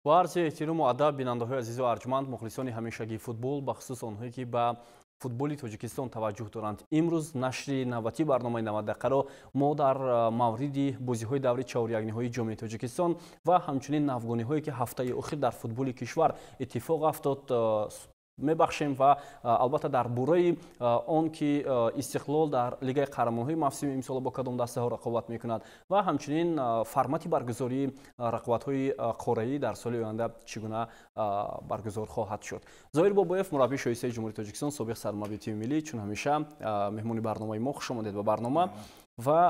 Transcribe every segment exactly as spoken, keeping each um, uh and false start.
با عرض احترام و ادب بیننده‌های عزیز و ارجمند مخلصان همیشگی فوتبال به خصوص آنهایی که به فوتبال تاجیکستان توجه دارند. امروز نشر نوبتی برنامه نود دقیقه را ما در مورد بازی‌های دوره چهار یک نهایی جام تاجیکستان و همچنین نوگانی‌هایی که هفته اخیر در فوتبال کشور اتفاق افتاد میبخشیم و البته در باره آن که استقلال در لیگ قهرمان‌های موسم امسال با کدام دسته ها رقابت میکند و همچنین فرمت برگزاری رقابت‌های قاره‌ای در سال آینده چگونه برگزار خواهد شد. ظاهر باباєв مربی شایسته جمهوری تاجیکستان سابق سرمربی تیم ملی چون همیشه مهمانی برنامه ما خوش آمدید به برنامه و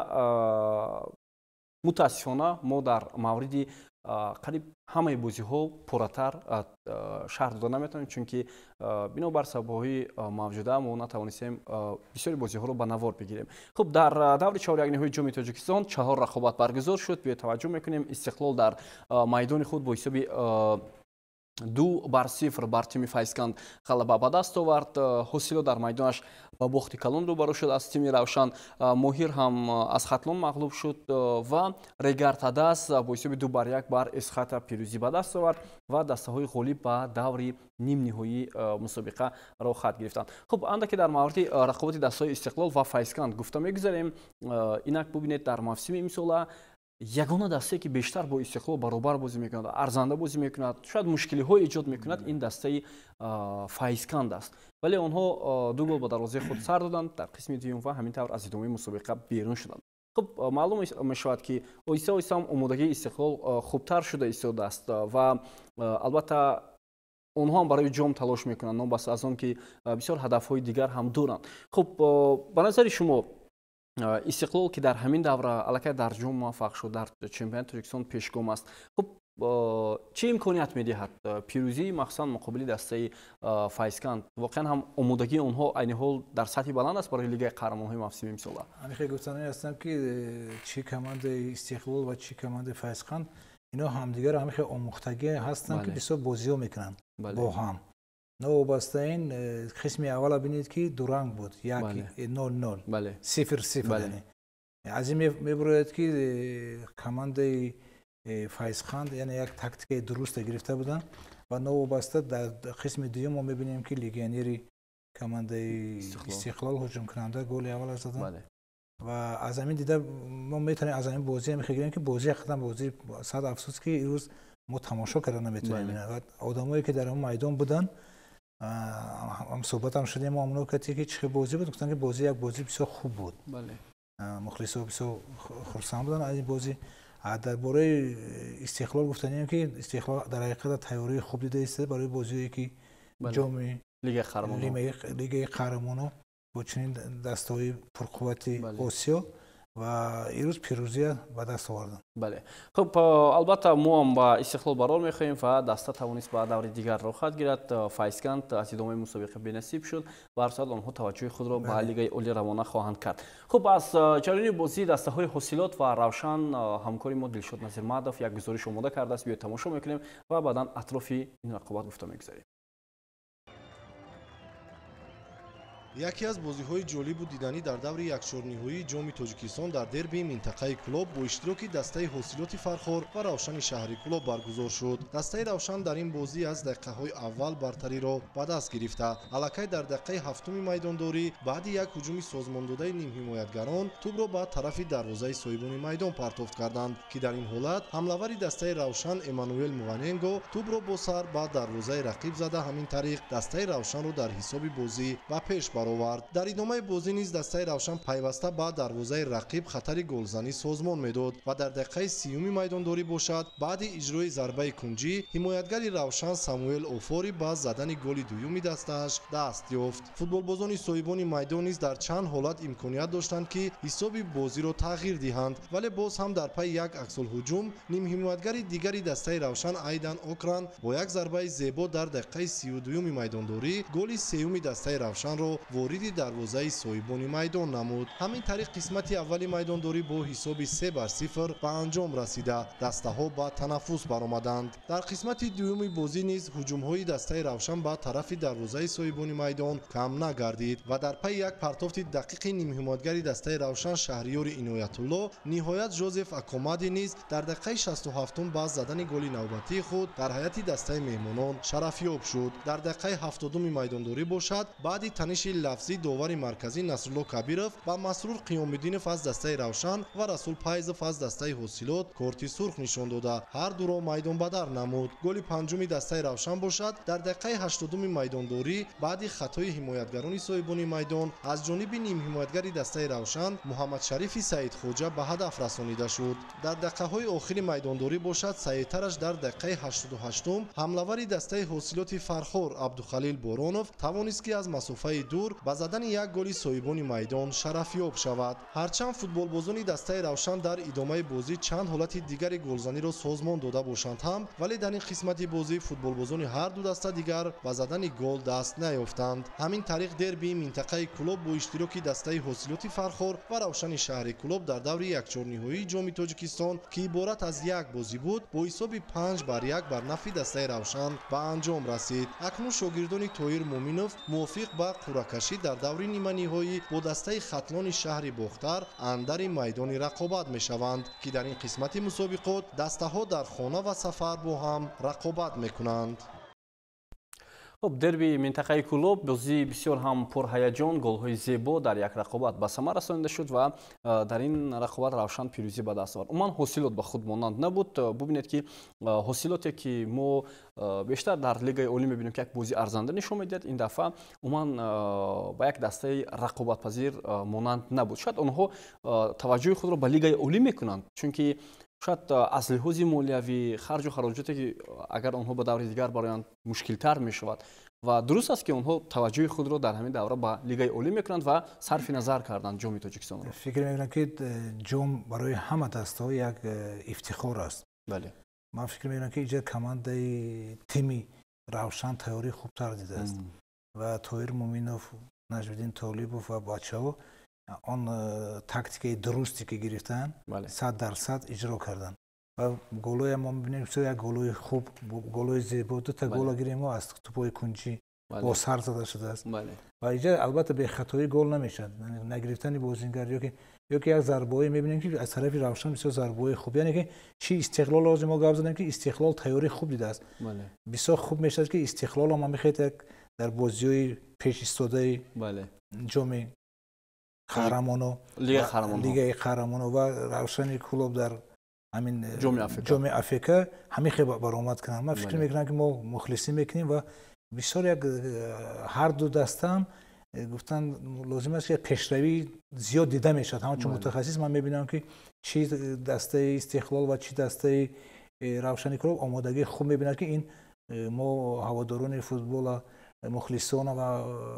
متاسفانه ما در مورد قریب همه بازی ها پرتر شرح داده نمیتونیم چون که بنابر سبب‌های موجوده ما نتوانستیم بسیاری بازی ها رو به نوار بگیریم. خب در دور چهار یک نهایی جام تاجیکستان چهار رقابت برگزار شد. به توجه میکنیم استقلال در میدان خود با حساب دو بر صفر بر تیم فایسکند غلبه به دست آورد. حسیلو در میدانش با باخت کلان روبرو شد از تیم روشن. ماهیر هم از خطلون مغلوب شد و ریگارتاداس با حساب دو بر یک بر اسخات پیروزی به دست آورد و دسته های غالب به دور نیم نهایی مسابقه را خط گرفتند. خب اندکی در مورد رقابت دسته های استقلال و فایسکند گفته میگذاریم. اینک ببینید در موسم امسال یگانه دسته که بیشتر با استقلال برابر بازی میکند، ارزنده بازی میکند، شاید مشکلی های ایجاد میکند، این دسته فایسکند است. ولی آنها دو گل به دروازه خود سر دادند در قسم دوم و همینطور از ادامه مسابقه بیرون شدند. خب معلوم میشود که آیسته آیسته هم آمادگی استقلال خوبتر شده ایستاده است و البته اونها هم برای جام تلاش میکنند، نه بس از آن که بسیار هدف های دیگر هم دارند. خب به نظر شما استقلال که در همین دوره الکی در جام موفق شد، در چمپیونات تاجیکستان پیشگام است، خب چه امکانیت میدهد پیروزی مخصوصا مقابل دسته فایسکند؟ واقعا هم آمادگی اونها عین حال در سطح بلند است برای لیگ قهرمان‌های موسم امسال. من خیلی گفتنی هستم که چی کماند استقلال و چی کماند فایسکند اینا همدیگر هم خیلی آموختگی هستند که بسیار بازی میکنن با هم. نوبسته این قسم اول ببینید که دو رنگ بود، یک نول نول صفر صفر یعنی از این میبرد که کماند فایسکند یعنی یک تاکتیک درست گرفته بودن و نوبسته در قسم دوم ما میبینیم که لیگیونری کماند استقلال هجوم کننده گل اول زدن و از همین دیده ما میتونیم از همین بازی هم بگیریم که بازی قدم بازی صد افسوس که امروز ما تماشا کردن نمیتونیم ببینیم. آدمایی که در اون میدان بودن هم صحبت هم شدیم ما همونو که که چه بازی بود، گفتن که بازی یک بازی بسیار خوب بود. بله. مخلصا بسیار خرسند بودن از این بازی. درباره استقلال گفتنیم که استقلال در حقیقت تیاری خوب دیده است برای بازیایی که جام لیگ قهرمانان لیگ قهرمانان با چنین دسته‌های پرقوت آسیا و امروز پیروزی به دست آوردن. بله. خب البته ما هم با استقلال برار میخواهیم و دسته توانست به دور دیگر راه خواهد گیرد. فایسکند از ادامه مسابقه بی‌نصیب شد و هر سال آنها توجه خود را به لیگ عالی روانه خواهند کرد. خب از جریان بازی دسته های حاصلات و روشن همکاری ما دلشاد نظیرمهدوف یک گزارش آماده کرده است. بیاید تماشا میکنیم و بعدا اطراف این رقابت گفته میگذاریم. یکی از بازی‌های جالب و دیدنی در دور یکچهار نهایی جام تاجیکستان در دربی منطقه کلوب با اشتراک دسته حاصلات فرخار و روشن شهری کلوب برگزار شد. دسته روشن در این بازی از دقیقه‌های اول برتری را به دست گرفته. الکی در دقیقه هفتم میدانداری بعد یک هجوم سازمان داده نیم حمایتگران توپ را به طرف دروازه صاحبان میدان پرتافت کردند که در این حالت حمله‌ور دسته روشن امانوئل مواننگو توپ را با سر به دروازه رقیب زده، همین طریق دسته روشن را در حساب بازی به پیش برد. در ادامه بازی نیز دسته روشن پیوسته به دروازه رقیب خطر گلزنی سازمان میداد و در دقیقه سیوم میدانداری باشد بعد اجرای ضربه کنجی حمایتگر روشن ساموئل اوفوری با زدن گل دوم دستش دست یافت. فوتبالبازان صاحبان میدان نیز در چند حالت امکانیت داشتند که حساب بازی را تغییر دهند ولی باز هم در پی یک عکس الهجوم نیم حمایتگر دیگری دسته روشن ایدن اوکران با یک ضربه زیبا در دقیقه سی و دو میدانداری گل سوم دسته روشن را вориди дарвозаи соҳибони майдон намуд. ҳамин тариқ қисмати аввали майдондорӣ бо ҳисоби се бар сифр ба анҷом расида дастаҳо ба танаффус баромаданд. дар қисмати дуюми бозӣ низ ҳуҷумҳои дастаи равшан ба тарафи дарвозаи соҳибони майдон кам нагардид ва дар пайи як партофти дақиқи нимҳимоятгари дастаи равшан шаҳриёри иноятулло ниҳоят жозеф акомади низ дар дақиқаи шасту ҳафтум ба задани голи навбатии худ дар ҳайати дастаи меҳмонон шарафёб шуд. дар дақиқаи ҳафтодуми майдондорӣ бошад баъди таниши лафзӣ довари марказӣ насрулло кабиров ба масрур қиёмиддинов аз дастаи равшан ва расул пайзов аз дастаи ҳосилот корти сурх нишон дода ҳардуро майдонбадар намуд. голи панҷуми дастаи равшан бошад дар дақиқаи ҳаштодуми майдондорӣ баъди хатои ҳимоятгарони соҳибони майдон аз ҷониби нимҳимоятгари дастаи равшан муҳаммадшарифи саидхоҷа ба ҳадаф расонида шуд. дар дақиқаҳои охири майдондорӣ бошад саидтараш дар дақиқаи ҳаштоду ҳаштум ҳамлавари дастаи ҳосилоти фархор абдухалил боронов тавонист ки аз масофаи дур ба задани як голи соҳибони майдон шарафёб шавад. ҳарчанд футболбозони дастаи равшан дар идомаи бозӣ чанд ҳолати дигари голзаниро созмон дода бошанд ҳам, вале дар ин қисмати бозӣ футболбозони ҳарду даста дигар ба задани гол даст наёфтанд. ҳамин тариқ дербии минтақаи Кулоб бо иштироки дастаи ҳосилоти фархор ва равшани шаҳри Кулоб дар даври якчорниҳоии ҷоми Тоҷикистон ки иборат аз як бозӣ буд бо ҳисоби панҷ бар як бар нафи дастаи равшан ба анҷом расид. акнун шогирдони Тоҳир Муъминов мувофиқ ба қуръакашӣ дар даври ниманиҳоӣ бо дастаи хатлони шаҳри Бохтар андари майдони рақобат мешаванд ки дар ин қисмати мусобиқот дастаҳо дар хона ва сафар бо ҳам рақобат мекунанд. خب دربی منطقه کلوب بازی بسیار هم پرهیجان گل‌های زیبا در یک رقابت به ثمر رسانیده شد و در این رقابت روشن پیروزی به دست آورد. عموما حاصلات به خود مانند نبود. ببینید که حاصلاتی که ما بیشتر در لیگ عالی می‌بینیم که یک بازی ارزنده نشون می‌دهد، این دفعه عموما با یک دسته رقابت پذیر مانند نبود. شاید آنها توجه خود را به لیگ عالی می‌کنند چون که شاید از لحاظ مالیوی خرج و خراجاتی که اگر آنها به دور دیگر برایند مشکل‌تر می‌شود و درست است که آنها توجه خود را در همین دوره به لیگ عالی می‌کنند و صرف نظر کردند جام تاجیکستان را. فکر می‌کنم که جام برای همه دسته‌ها یک افتخار است. بله. من فکر می‌کنم که اینجا کمانده تیمی روشن تیاری خوبتر دیده است و طاهر مومینوف، نجم‌الدین طالبوف و بچه‌ها آن تاکتیک درستی که گرفتن صد درصد اجرا کردن و گل‌های ما می‌بینیم که یک گل‌های خوب، گل‌های زیبا، دو تا گل گیریم ما است توپای کنچی با سر زده شده است و اینجا البته به خطای گل نمیشه، نگرفتن بازیگر یا که یا که یک ضربه‌ای می‌بینیم که از طرف روشن بسیار ضربه‌ای خوب، یعنی که چی استقلال لازم ما گفت زدیم که استقلال تیاری خوب دیده است. بسیار خوب میشه که استقلال ما می‌خواد در بازی‌های پیش ایستاده بله جام قهرمانو لیگ قهرمانو لیگ قهرمانو و روشن کلوب در همین جام آفریقا همین خیلی برآمد کنن. من فکر میکنم که ما مخلصی میکنیم و بسیار یک هر دو دسته هم گفتن لازم است که پیشروی زیاد دیده میشد. همون چون متخصص من میبینم که چی دسته استقلال و چی دسته روشن کلوب آمادگی خوب میبینن که این ما هواداران فوتبال مخلصانه و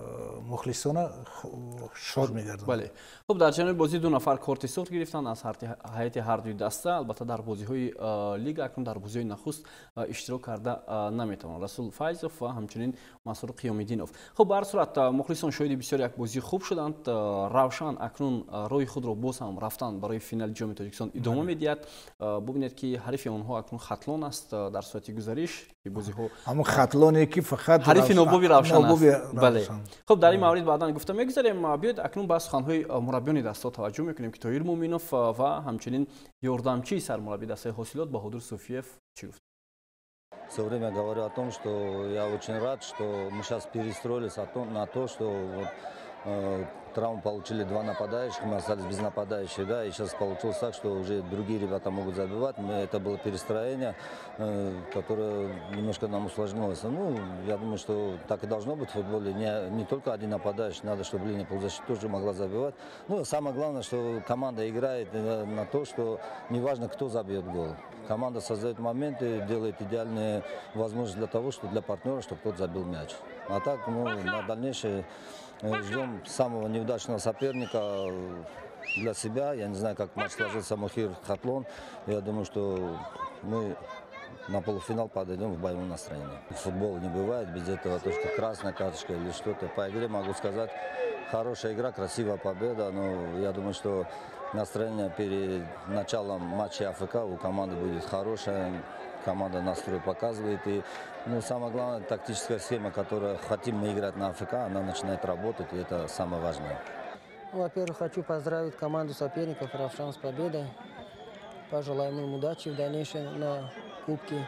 مخلصانه شاد می‌گردند. بله. خب در جنوب بازی دو نفر کارت سرخ گرفتند از هیئت هر دوی دسته. البته در بازی‌های لیگ اکنون در بازی‌های نخست اشتراک کرده نمی‌توانند. رسول فایزوف و همچنین مسرور قیام‌الدینوف. خب به هر صورت مخلصان شاهد بسیار یک بازی خوب شدند. روشن اکنون روی خود را باز هم رفتن برای فینال جام تاجیکستان ادامه می‌دهد. ببینید که حریف آنها اکنون خطلان است در صورت گزارش که بازی‌ها اما خطلانی که فقط حریف نوبوی روشن است. بله. خب در این مورد بعداً گفتم می‌گذاریم. بیاید اکنون بس خانهای مربیان دستا توجه می‌کنیم که طاهر مومینوف و همچنین یاردمچی سرمربی دسته حاصلات Баҳодур Суфиев چی گفت. Все время говорю о том, что я очень рад, что мы сейчас перестроились на то, что вот, э, травму получили два нападающих, мы остались без нападающих, да, и сейчас получилось так, что уже другие ребята могут забивать. Мы, это было перестроение, э, которое немножко нам усложнилось. Ну, я думаю, что так и должно быть в футболе. Не, не только один нападающий, надо, чтобы линия полузащиты тоже могла забивать. Ну, самое главное, что команда играет на то, что неважно, кто забьет гол. Команда создает моменты, делает идеальные возможности для того, что для партнера, чтобы тот забил мяч. А так, ну, на дальнейшее ждем самого неудачного соперника для себя. Я не знаю, как матч сложился Мохир Хатлон. Я думаю, что мы на полуфинал подойдем в боевом настроении. Футбол не бывает без этого, то, что красная карточка или что-то. По игре могу сказать, хорошая игра, красивая победа, но я думаю, что настроение перед началом матча АФК у команды будет хорошее. Команда настрой показывает. И ну, самое главное, тактическая схема, которую хотим мы играть на АФК, она начинает работать, и это самое важное. Во-первых, хочу поздравить команду соперников «Равшан» с победой. Пожелаем им удачи в дальнейшем на Кубке.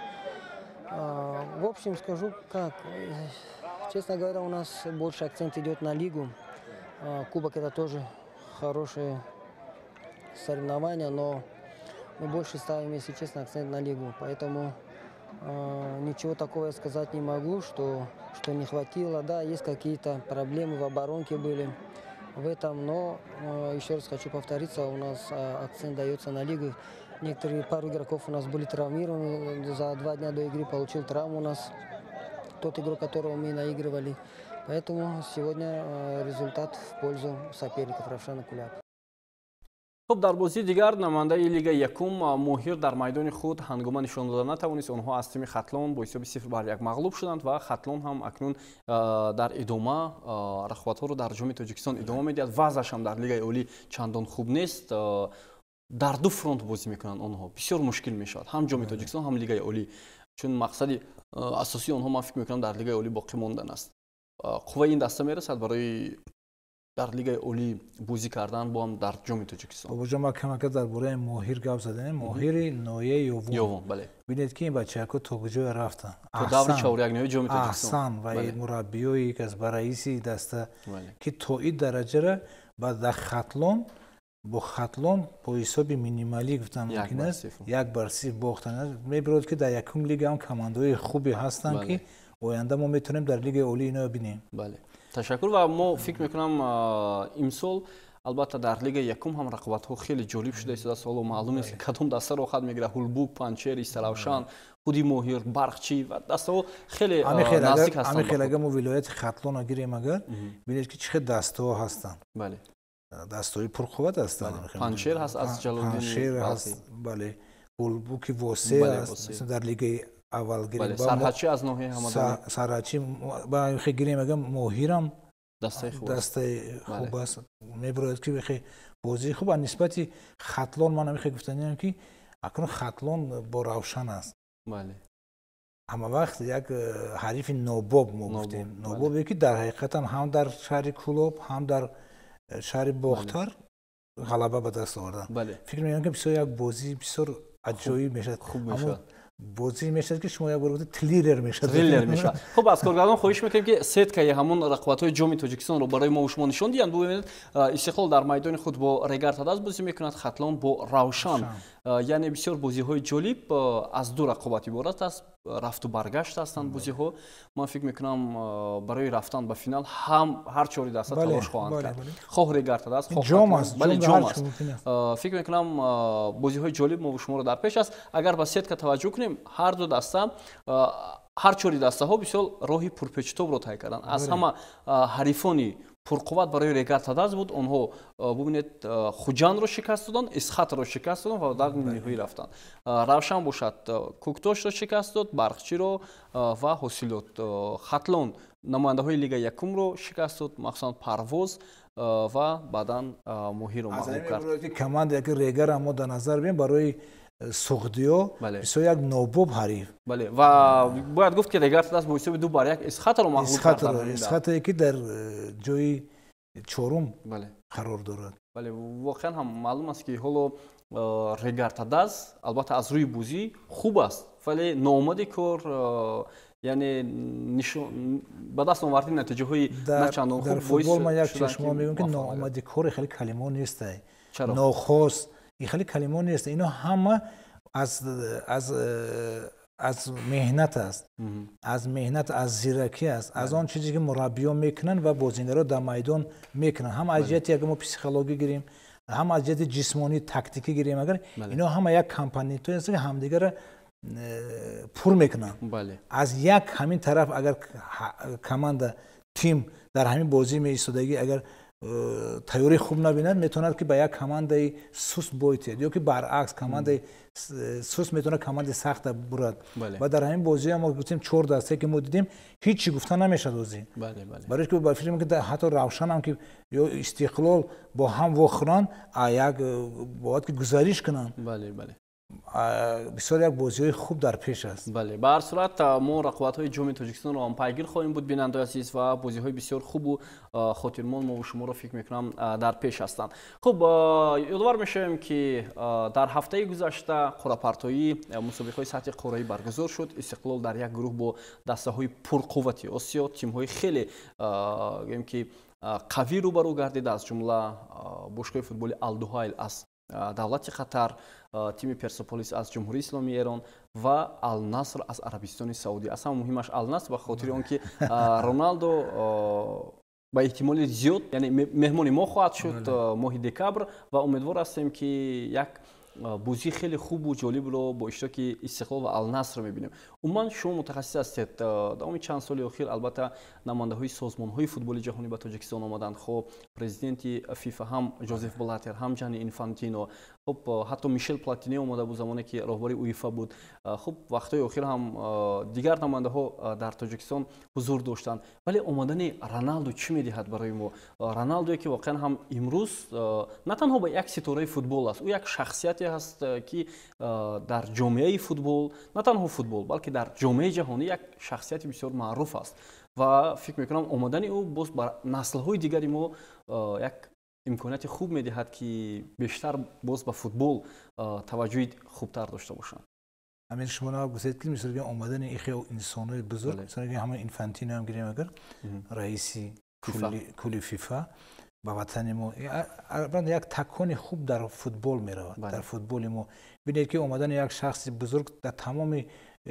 А, в общем, скажу как. Честно говоря, у нас больше акцент идет на лигу. А, Кубок – это тоже хорошее соревнование, но мы больше ставим, если честно, акцент на лигу. Поэтому э, ничего такого я сказать не могу, что, что не хватило. Да, есть какие-то проблемы в оборонке были в этом, но э, еще раз хочу повториться, у нас э, акцент дается на лигу. Некоторые пару игроков у нас были травмированы, за два дня до игры получил травму у нас тот игрок, которого мы наигрывали. Поэтому сегодня э, результат в пользу соперников «Равшана» Куляб. خب در بازی دیگر نماینده لیگ یکم موهیر در میدان خود هنگام نشان دادن نتوانست. آنها از تیم خطلون با حساب صفر بر یک مغلوب شدند و خطلون هم اکنون در ادامه رقابت‌ها رو در جام تاجیکستان ادامه میدهد. وضعش هم در لیگ عالی چندان خوب نیست. در دو فرانت بازی میکنند آنها. بسیار مشکل میشد هم جام تاجیکستان هم لیگ عالی، چون مقصد اساسی آنها من فکر میکنم در لیگ عالی باقی ماندن است. قوه این دسته میرسد برای در لیگ عالی بازی کردن با هم در جام تاجیکستان. بابا جان ما کمک درباره ماهیر گپ زدن. ماهیر نوعی یوون. یوون بله. ببینید که این بچه‌ها تو کجا رفتن. تو دور چهارم نهایی جام تاجیکستان. احسن و مربیای یک از رئیسی دسته که تو این درجه را بعد خطلون با خطلون با حساب مینیمالی گفتم ممکن است یک بر صفر باختن. میبرد که در یکم لیگ هم کماندوی خوبی هستن که آینده ما میتونیم در لیگ عالی اینا ببینیم. بله. تشکر و ما فکر میکنم امسال البته در لیگ یکم هم رقابت‌ها خیلی جالب شده است. سال معلوم است که کدام دسته رو خود میگیره. هولبوک، پنچر، استراوشان، خودی موهیر، برقچی و دسته خیلی نزدیک هستند. همین خیلی اگر ما ولایت خطلون اگیریم اگر ببینید که چه دسته ها هستند. بله. دسته‌های پرقوت هستند. پنچر هست از جلالدین. پنچر هست. بله. هولبوک واسه است. در لیگ اول گیریم. سرحچی از ناحیه همدانی. سرحچی با خیلی گیریم اگر موهیرم دسته خوب دسته خوب است. میبرد که بخی بازی خوب نسبت خطلون من نمیخوام گفتنیم که اکنون خطلون با روشن است. بله. اما وقت یک حریف نوباب ما گفتیم. نوبابی که در حقیقت هم در شهر کلوب هم در شهر باختر غلبه به دست آوردن. بله. فکر می‌کنم که بسیار یک بازی بسیار عجیب میشه. خوب میشه. بازی میشه که شما یک بار تریلر میشه. تریلر میشه. خب از کارگردان خواهش میکنیم که سیت که همون رقابت‌های جام تاجیکستان رو برای ما و شما نشون دهند. ببینید استقلال در میدان خود با رگارتاداز بازی میکند، خطلون با روشن. یعنی بسیار بازی‌های جالب از دو رقابت عبارت است. رفت و برگشت هستند بازی‌ها. من فکر میکنم برای رفتن به فینال هم هر چهاری دسته تلاش خواهند کرد. خواه رگارتاداز، خواه جام است. بله جام است. فکر میکنم بازی‌های جالب ما و شما رو در پیش است. اگر به سیت که توجه کنیم هر دو دسته هر چهاری دسته ها بسیار راهی پرپیچ‌وتاب رو طی کردند. از همه حریفانی پرقوت برای رگارتاداز بود. آنها ببینید خوجان رو شکست دادند، اسخات رو شکست دادند و در نهایی رفتند. روشن باشد کوکتوش رو شکست داد، برقچی رو و حاصلات. خطلون نماینده های لیگ یکم رو شکست داد، مخصوصا پرواز و بعداً موهیر رو مغلوب کرد. کماند یک رگر ما در نظر بگیریم برای سوخدیو بسیار یک نوباب حریف. بله و باید گفت که رگارتاداز با حساب دو بر یک اسخات رو مغلوب کرد. اسخاتی که در جای چهارم قرار دارد. بله واقعا هم معلوم است که حالا رگارتاداز البته از روی بازی خوب است ولی ناآمد کار یعنی نشون به دست آوردن نتیجه های نه چندان خوب. در فوتبال ما یک چشم میگم که ناآمد کار خیلی کلمه نیست. ناخوش این خیلی کلمه نیست. اینا همه از از از مهنت است. از مهنت، از زیرکی است. از آن چیزی که مربیان میکنن و بازیکنان در میدان میکنن. هم از جهت یک ما پسیکولوژی گیریم، هم از جهت جسمانی تاکتیکی گیریم. اگر اینا همه یک کمپانی تو است که همدیگر پر میکنن. از یک همین طرف اگر کماند تیم در همین بازی می ایستادگی اگر тайёрии хуб набинад метавонад ки ба як командаи суст бойтед ё ки баръакс командаи суст метавонад командаи сахта бурад ва дар ҳамин бозиҳо мо гуфтем чор дастае ки мо дидем ҳеҷ чӣ гуфта намешад озӣ барои ки ба фикр мекунем ҳатто равшанам ки ё Истиқлол бо ҳам вохӯранд а як бояд ки гузариш кунанд бисёр як бозиҳои хуб дар пеш аст. Бале, ба ҳар сурат мо рақобатҳои ҷоми Тоҷикистонро ҳам пайгир хоҳем буд бинандаи азиз ва бозиҳои бисёр хубу хотирмон мо шуморо фикр мекунам дар пеш ҳастанд. Хуб, ёдовар мешавем ки дар ҳафтаи гузашта қуръапартоии мусобиқаҳои сатҳи қораӣ баргузор шуд. Истиқлол дар як гурӯҳ бо дастаҳои пурқуввати Осиё, тимҳои хеле гӯем ки қавӣ рӯбарӯ гардид, аз ҷумла бошгоҳи футболи Ал-Дуҳайл аз давлати Қатар, тими Персеполис аз ҷумҳурии Исломии Эрон ва Ал-Наср аз Арабистони Саудӣ. Аз ҳама муҳимаш Ал-Наср ба хотири он ки Роналдо ба эҳтимоли зиёд яъне меҳмони мо хоҳад шуд моҳи декабр ва умедвор ҳастем ки як бозии хеле хубу ҷолибро бо иштироки Истиқлол ва Ал-Наср мебинем. Умуман шумо мутахассис ҳастед. Давоми чанд соли охир албатта намояндаҳои созмонҳои футболи ҷаҳонӣ ба Тоҷикистон омаданд. Хоб президенти ФИФА ҳам Ҷозеф Блаттер, ҳам Ҷанни Инфантино, хоб ҳатто Мишел Платини омада буд замоне ки роҳбари УЕФА буд. Хоб вақтҳои охир ҳам дигар намояндаҳо дар Тоҷикистон ҳузур доштанд. Вале омадани Роналдо чӣ медиҳад барои мо? Роналдое ки воқеан ҳам имрӯз на танҳо ба як ситораи футбол аст, ӯ як шахсияте ҳаст ки дар ҷомеаи футбол, на танҳо футбол, балки дар ҷомеаи ҷаҳонӣ як шахсияти бисёр маъруф аст ва фикр мекунам омадани ӯ боз ба наслҳои дигари мо як имконияти хуб медиҳад ки бештар боз ба футбол таваҷҷӯҳи хубтар дошта бошанд. ҳамин шумо нав гуфтед ки мисол ки омадани ихе инсонои бузург, мисол ки ҳамон Инфантино ҳам гирем агар раиси кулли ФИФА ба ватани мо як такони хуб дар футбол меравад. Дар футболи мо бинед ки омадани як шахси бузург дар тамоми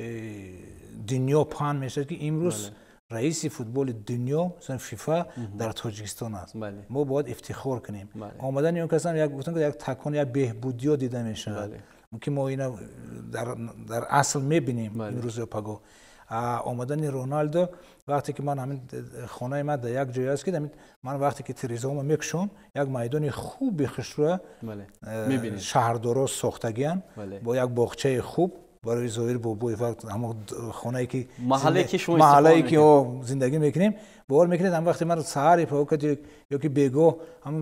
дунё паҳн мешавад ки имрӯз раиси футболи дунё ФИФА дар Тоҷикистон аст. Мо бояд ифтихор кунем. Омадани он касам як гуфтам як такон як беҳбудиё дида мешавад ки мо ина дар асл мебинем имрӯзо паго. омадани Роналдо вақте ки ман ҳамин хонаи ман дар як ҷой аст ки ман вақте ки тирезаҳомо мекушам як майдони хуби хушрӯа шаҳрдоро сохтагианд бо як боғчаи хуб барои Зоир Бобоев ҳамо хонае ки маҳаллае ки зиндагӣ мекунем бовар мекунед ҳам вақте ман саҳари фавқат ё ки бегоҳ ҳам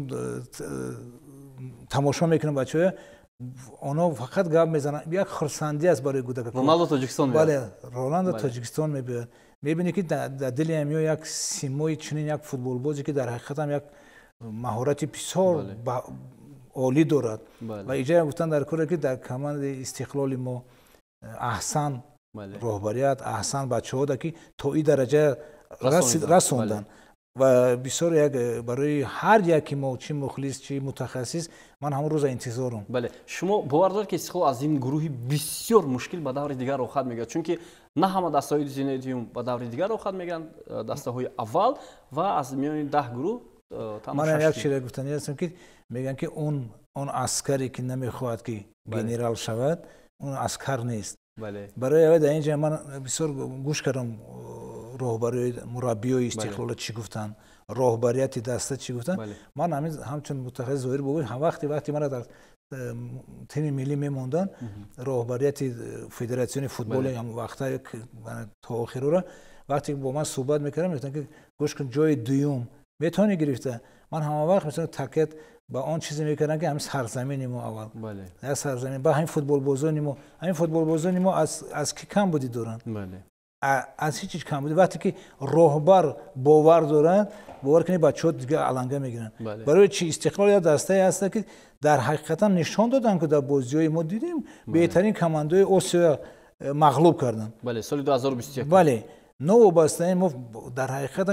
тамошо мекунам бачаҳоя оно фақат гап мезананд. Як хурсандӣ аст барои кӯдака. Роналдо Тоҷикистон мебиёд. Бале, Роналдо Тоҷикистон мебиёд. Мебинӣ ки дар дили ҳамиҳо як симои чунин як футболбозе ки дар ҳақиқат ҳам як маҳорати бисёр олӣ дорад. Ва иҷа гуфтан дар коре ки дар командаи Истиқлоли мо аҳсан роҳбарият, аҳсан бачаҳо да ки то ин дараҷа расонданд. ва бисёр як барои ҳар яки мо чӣ мухлис чӣ мутахассис ман ҳамон рӯза интизорам. Бале, шумо бовар доред ки Истиқлол аз ин гурӯҳи бисёр мушкил ба даври дигар охат мегирад, чунки на ҳама дастаҳои Зинедиум ба даври дигар охат мегиранд, дастаҳои аввал ва аз миёни даҳ гурӯҳ ман як чизе гуфтанӣ ҳастам ки мегӯянд ки он он аскаре ки намехоҳад ки генерал шавад, он аскар нест. барои аввал дар ин ҷо ман бисёр гӯш кардам роҳбариёи мураббиёи Истиқлол чӣ гуфтанд, роҳбарияти даста чӣ гуфтанд. Ман ҳамин ҳамчун мутахассис Зоир Бобоев ҳам вақти вақти мара дар тими миллӣ мемонданд, роҳбарияти федератсиони футболи ҳам вақта то охирора вақте бо ман суҳбат мекардам мегуфтанд ки гӯш кун ҷои дуюм метавонӣ гирифта. Ман ҳама вақт мисол такет ба он чизе мекардам ки ҳамин сарзамини мо аввал як сарзамин ба ҳамин футболбозони мо ҳамин футболбозони мо аз ки камбудӣ доранд, аз ҳеҷ чиз камбудӣ. вақте ки роҳбар бовар дорад бовар кунед бачаҳо дигар аланга мегиранд. барои чи Истиқлол як дастае аст ки дар ҳақиқатан нишон доданд ки дар бозиҳои мо дидем беҳтарин командаҳои Осиё мағлуб карданд. бале соли ду ҳазору бисту як бале новобастаи мо дар ҳақиқатан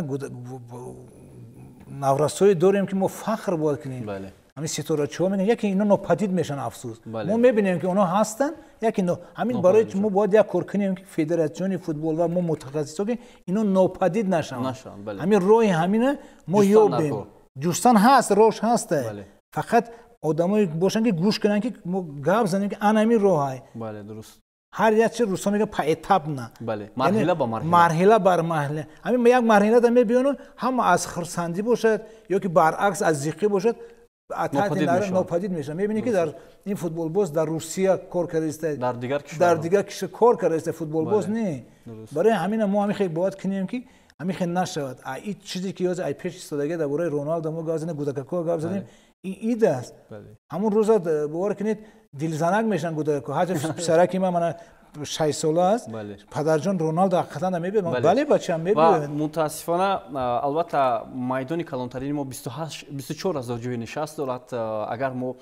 наврасое дорем ки мо фахр бояд кунем. ҳамин ситорачиҳо мегӯянд яке ино нопадид мешаванд. афсӯс мо мебинем ки онҳо ҳастанд, яке ҳамин барои мо бояд як кор кунем ки федератсиони футбол ва мо мутахассисо ки ино нопадид нашаванд. ҳамин роҳи ҳамина мо ёбем. ҷустан ҳаст, рош ҳаста, фақат одамое бошанд ки гӯш кунанд ки мо гап занем ки ан ҳамин роҳ ай. هر یک چیز روسا میگه پا اتاب نه بله مرحله با مرحله مرحله بر مرحله همین یک مرحله دم بیانو هم از خرسندی باشد یا که برعکس از زیقی باشد اتحاد ناپدید میشه. میبینی که در این فوتبال باز در روسیه کار کرده در دیگر کشور در دیگر کشور کار کرده فوتبال باز نه. برای همین ما همین خیلی باید کنیم که همین خیلی نشود این چیزی که یاد ای پیش استادگی در برای رونالدو ما گازن گوداکاکو گاز زدیم این ایده است. همون روزا باور کنید دلزنک میشن گوداکاکو حاج پسرکی من من شش ساله است پدرجان رونالدو حقیقتا میبینم بله بچه‌ام میبینم متاسفانه البته میدان کلانترین ما بیست و هشت بیست و چهار هزار جای نشست دارد. اگر ما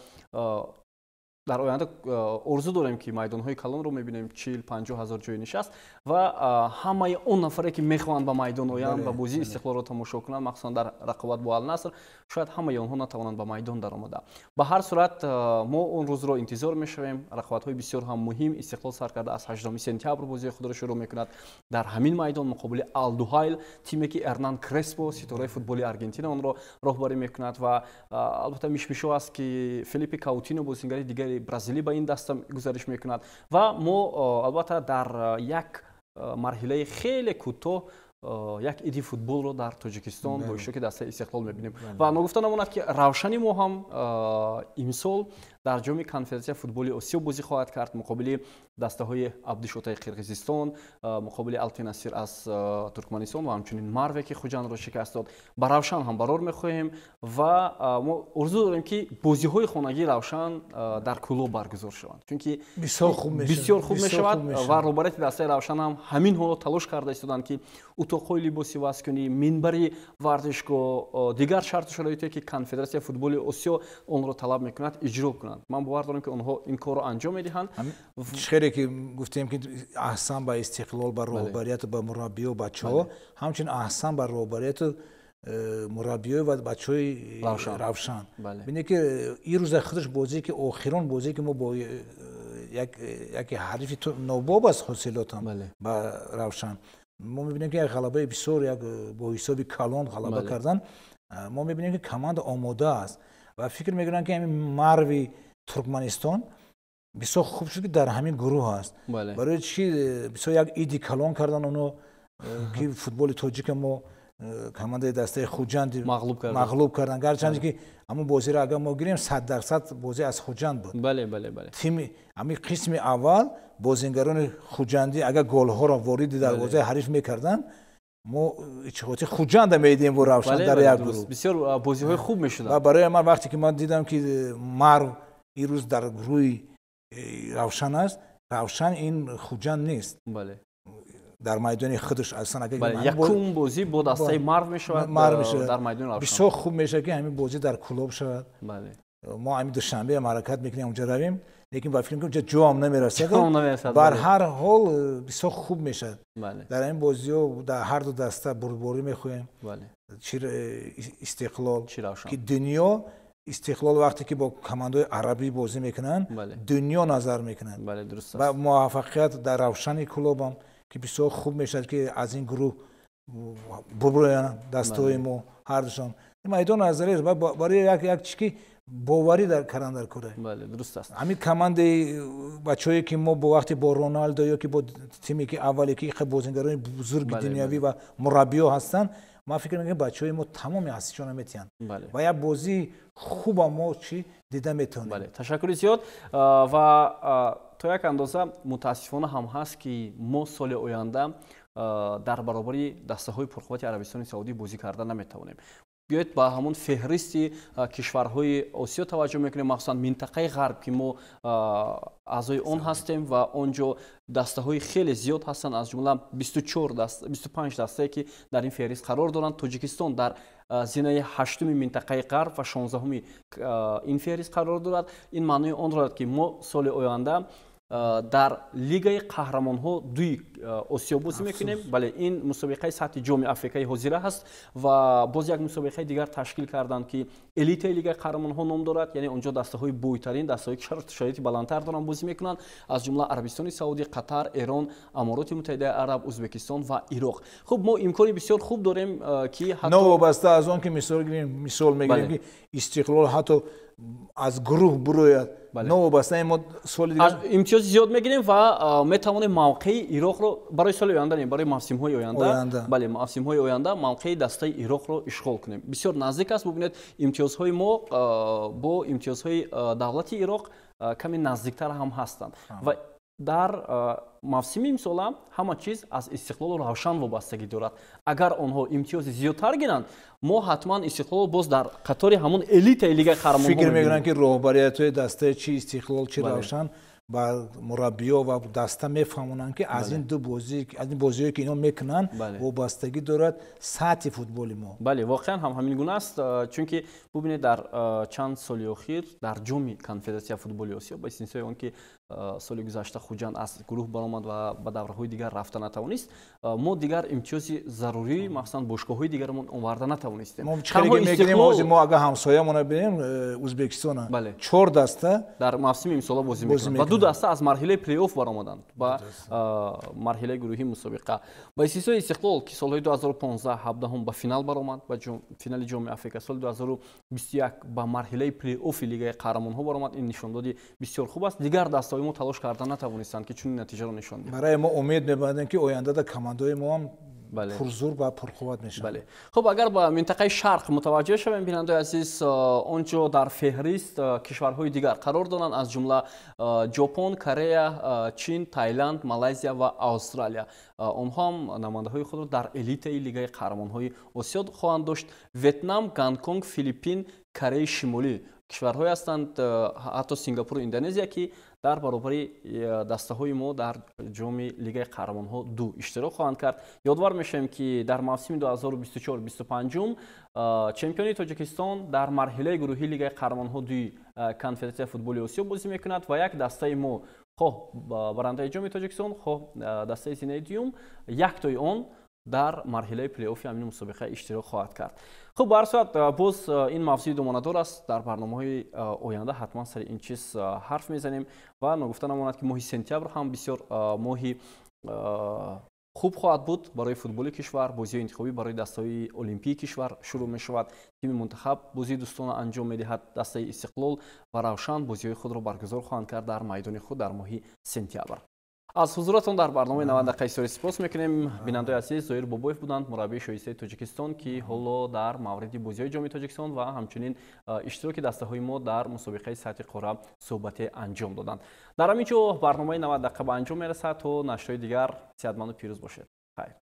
در آینده ارزو داریم که میدان‌های کلان رو می‌بینیم چهل پنجاه هزار جای نشست و همه اون نفری که می‌خواهند به میدان آیند و بازی استقلال رو تماشا کنند مخصوصا در رقابت با النصر شاید همه اونها نتوانند به میدان درآمده. به هر صورت ما اون روز رو انتظار می‌شویم. رقابت‌های بسیار هم مهم استقلال سر کرده از هجدهم سپتامبر بازی خود را شروع می‌کند در همین میدان مقابل آلدوهایل تیمی که ارنان کرسپو ستاره فوتبال آرژانتین اون رو راهبری می‌کند و البته میشمیشو است که فیلیپ کاوتینو بازیگر دیگر برزیلی با این دست گزارش میکند و ما البته در یک مرحله خیلی کوتاه یک ایدی فوتبال رو در تاجیکستان با اشتراک دسته استقلال میبینیم و نگفته نماند که روشنی ما هم امسال در جام کنفرانسیه فوتبال آسیا بازی خواهد کرد مقابل دسته های عبدالشوتای قرقیزستان مقابل التناصر از ترکمنستان و همچنین مروه که خوجند را شکست داد. با روشن هم برار میخواهیم و ما ارزو داریم که بازی های خانگی روشن در کلوب برگزار شوند چون که بسیار خوب میشه بسیار خوب میشود و روبرت دسته روشن هم همین حالا تلاش کرده استادند که اتاق‌های لباسی واسه کنی منبری ورزشگاه دیگر شرط شرایطی که کنفدراسیون فوتبال آسیا اون رو طلب میکند اجرا کنند. من باور دارم که اونها این کار رو انجام میدهند. خیلی که گفتیم که احسان با استقلال با رهبریت با مربی و بچه‌ها همچنین احسان با رهبریت مربی و بچه‌های روشن. ببینید که این روز خودش بازی که آخرین بازی که ما با یک یک حریف نوباب از حاصلاتم با روشن ما میبینیم که یک غلبه بسیار یک با حساب کلان غلبه کردن. ما میبینیم که کماند آماده است و فکر میکنن که همین مروی ترکمنستان بسیار خوب شد که در همین گروه است. برای چی بسیار یک ایدی کلان کردن اونو که فوتبال تاجیک ما کماند دسته خوجند مغلوب کردن مغلوب کردن گرچند که اما بازی را اگر ما گیریم صد درصد بازی از خوجند بود. بله بله بله تیم همین قسم اول بازیگران خوجندی اگر گل ها را وارد در بازی حریف میکردن ما چقدر خوجند میدیم و روشن در یک گروه بسیار بازی های خوب میشدن. و برای من وقتی که من دیدم که مرو این روز در گروه روشن است روشن این خوجند نیست. بله در میدان خودش اصلا اگه بله یکم بازی با دسته مرو میشود در میدان روشن بسیار خوب میشه که همین بازی در کلوب شود. بله ما همین دوشنبه حرکت میکنیم اونجا رویم لیکن با فیلم که جو هم نمیرسه بر هر حال بسیار خوب میشه. بله در این بازی ها در هر دو دسته بربری میخوایم. بله چی استقلال که دنیا استقلال وقتی که با کماندوی عربی بازی میکنن بله. دنیا نظر میکنن. بله درست و موفقیت در روشن کلوب هم که بسیار خوب میشه که از این گروه بربریان دستای ما هر دوشان میدان نظری برای یک یک چیزی باوری در کردن در کره. بله درست است. همین کماند بچه‌ای که ما با وقتی با رونالدو یا که با تیمی که اولی که خیلی بازیگران بزرگ بله دنیوی بله. و مربی‌ها هستن ما فکر می‌کنیم بچه‌های ما تمامی هستیشون میتونن. بله. و یک بازی خوب ما چی دیده میتونیم. بله تشکر زیاد و تا یک اندازه متاسفانه هم هست که ما سال آینده در برابر دسته‌های پرقوت عربستان سعودی بازی کردن نمیتوانیم. بیایید با همون فهرستی کشورهای آسیا توجه میکنیم مخصوصا منطقه غرب که ما اعضای اون هستیم و اونجا دسته های خیلی زیاد هستن از جمله بیست و چهار دسته بیست و پنج دسته که در این فهرست قرار دارند. تاجیکستان در زینه هشتم منطقه غرب و شانزدهم این فهرست قرار دارد. این معنی آن دارد که ما سال آینده در لیگ قهرمان ها دوی آسیا بازی میکنیم. بله این مسابقه سطح جام افریقای حاضره هست و باز یک مسابقه دیگر تشکیل کردند که الیت لیگ قهرمان ها نام دارد. یعنی اونجا دسته های بویترین دسته های شرط شرایط بلندتر دارن بازی میکنن از جمله عربستان سعودی، قطر، ایران، امارات متحده عرب، ازبکستان و عراق. خب ما امکانی بسیار خوب داریم که حتی نو وابسته از اون که مثال گیریم مثال میگیریم که استقلال حتی аз гурӯҳ бурояд новобаста мо соли дигар имтиёз зиёд мегирем ва метавонем мавқеи Ироқро барои соли оянда не барои мавсимҳои оянда бале мавсимҳои оянда мавқеи дастаи Ироқро ишғол кунем. Бисёр наздик аст. Бубинед имтиёзҳои мо бо имтиёзҳои давлати Ироқ каме наздиктар ҳам ҳастанд ва дар мавсими имсола ҳама чиз аз истиқлол равшан вобастагӣ дорад. Агар онҳо имтиёзи зиёдтар гиранд, мо ҳатман истиқлол боз дар қатори ҳамон элитаи лигаи қаҳрамонҳо фикр мекунам ки роҳбариятҳои дастаи чи истиқлол чи равшан ба мураббиё ва даста мефаҳмонанд ки аз ин ду бозӣ аз ин бозиҳое ки инҳо мекунанд вобастагӣ дорад сатҳи футболи мо. Бале, воқеан ҳам ҳамин гуна аст, чунки бубинед дар чанд соли охир дар ҷоми конфедератсияи футболи Осиё ба истиснои он ки соли гузашта Хуҷанд аз гурӯҳ баромад ва ба давраҳои дигар рафта натавонист, мо дигар имтиёзи зарурӣ махсусан бошгоҳҳои дигарамон оварда натавонистем. мо мегирем ҳозир мо агар ҳамсоямона бинем Узбекистона чор даста дар мавсими имсола бозӣ мекунанд ва ду даста аз марҳилаи плей-офф баромаданд ба марҳилаи гурӯҳи мусобиқа. Ба истиснои Истиқлол ки солҳои ду ҳазору понздаҳ ҳабдаҳум ба финал баромад, ба финали ҷоми Африка, соли ду ҳазору бисту як ба марҳилаи плей-оффи лигаи қаҳрамонҳо баромад. Ин нишондоди бисёр хуб аст. Дигар дастаҳои мо талош карда натавонистанд ки чунин натиҷаро нишон диҳанд. Барои мо умед мебандем ки ояндада командаҳои мо ҳам пурзур ва пурқувват мешаванд. Бале. Хуб, агар ба минтақаи Шарқ мутаваҷҷеҳ шавем, бинандаи азиз, онҷо дар феҳрист кишварҳои дигар қарор доранд, аз ҷумла Ҷопон, Корея, Чин, Таиланд, Малайзия ва Австралия. онҳо ҳам намояндаҳои худро дар элитаи лигаи қаҳрамонҳои Осиё хоҳанд дошт. Ветнам, Гонконг, Филиппин, Кореяи Шимолӣ кишварҳое ҳастанд, ҳатто Сингапуру, Индонезия ки дар баробари дастаҳои мо дар ҷоми лигаи қаҳрамонҳо ду иштирок хоҳанд кард. Ёдовар мешавем ки дар мавсими ду ҳазору бисту чор бисту панҷум чемпиони Тоҷикистон дар марҳилаи гурӯҳи лигаи қаҳрамонҳо дуи конфедератсияи футболи Осиё бозӣ мекунад ва як дастаи мо хоҳ барандаи ҷоми Тоҷикистон, хоҳ дастаи зинаи дуюм, яктои он дар марҳилаи плей-оффи ҳамин мусобиқа иштирок хоҳад кард. Хуб, ба ҳар сурат боз ин мавзӯи думонадор аст. Дар барномаҳои оянда ҳатман сари ин чиз ҳарф мезанем ва ногуфта намонад ки моҳи сентябр ҳам бисёр моҳи хуб хоҳад буд барои футболи кишвар. Бозиҳои интихобӣ барои дастаҳои олимпии кишвар шурӯъ мешавад. Тими мунтахаб бозии дӯстона анҷом медиҳад. Дастаи Истиқлол ва Равшан бозиҳои худро баргузор хоҳанд кард дар майдони худ дар моҳи сентябр. аз ҳузуратон дар барномаи навад дақиқаи история сипос мекунем. Бинандаи азиз, Зоир Бобоев буданд, мураббии шоистаи Тоҷикистон, ки ҳоло дар мавриди бозиҳои ҷоми Тоҷикистон ва ҳамчунин иштироки дастаҳои мо дар мусобиқаи сатҳи қора суҳбате анҷом доданд. Дар ҳамин ҷо барномаи навад дақиқа ба анҷом мерасад. То нашрҳои дигар сеҳатманду пирӯз бошед. хайр.